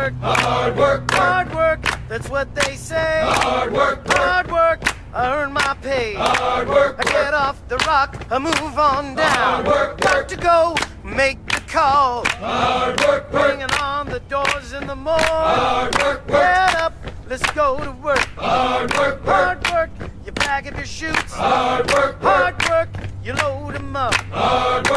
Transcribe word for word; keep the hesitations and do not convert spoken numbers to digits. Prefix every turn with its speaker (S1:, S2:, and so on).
S1: work,
S2: Hard work,
S1: hard work, that's what they say.
S2: hard work,
S1: Hard work, I earn my pay.
S2: hard work,
S1: I get off the rock, I move on down.
S2: Hard work,
S1: Got to go, make the call.
S2: hard work, work,
S1: Bringing on the doors in the mall.
S2: hard work, work,
S1: Get up, let's go to work.
S2: hard work, work,
S1: Hard work, you pack up your chutes.
S2: hard work, work,
S1: Hard work, you load 'em up.
S2: hard